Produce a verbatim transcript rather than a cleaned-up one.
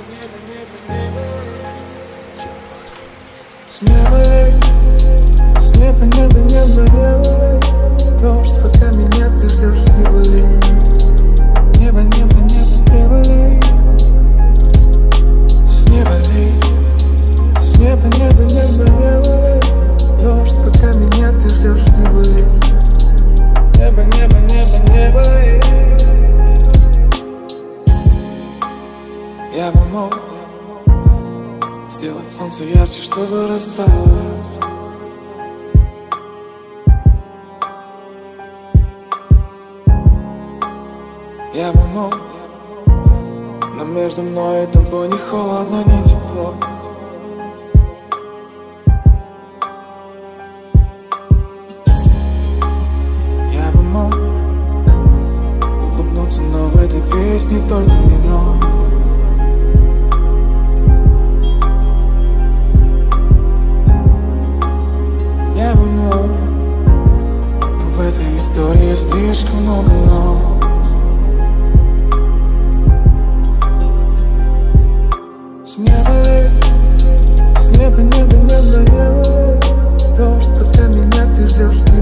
С неба лей, с неба, неба, неба, неба лей. Дождь, пока меня ты ждешь, неба лей. Небо, небо, небо, небо лей. С неба лей, с неба, неба, неба, неба лей. Дождь, пока меня ты ждешь, неба лей. Небо, небо, небо, небо лей. Я бы мог сделать солнце ярче, чтобы растало. Я бы мог, но между мной и тобой ни холодно, ни тепло. Я бы мог улыбнуться, но в этой песне только вино. Я бы мог, но в этой истории слишком много но. С неба лей, с неба, неба, неба, неба лей. Дождь, пока меня ты ждешь.